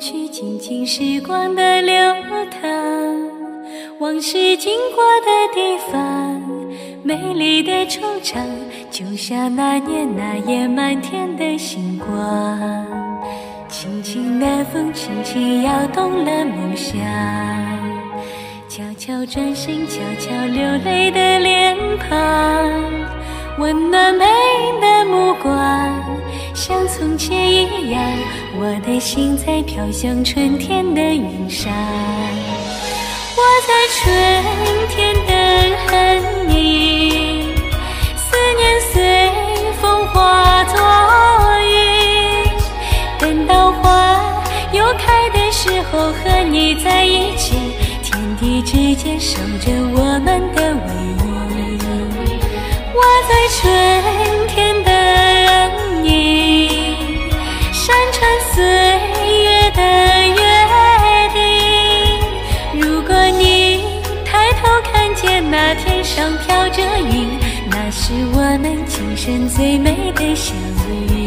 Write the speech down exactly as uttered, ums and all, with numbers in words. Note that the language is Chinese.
去静静时光的流淌，往事经过的地方，美丽的惆怅，就像那年那夜满天的星光。轻轻的风，轻轻摇动了梦想，悄悄转身，悄悄流泪的脸庞，温暖美的目光，像从前一样，我的心在飘向春天的云上。我在春天等候你，思念随风化作云，等到花又开的时候，和你在一起，天地之间守着我们的唯一。我在春天等你，山川岁月的约定。如果你抬头看见那天上飘着云，那是我们今生最美的相遇。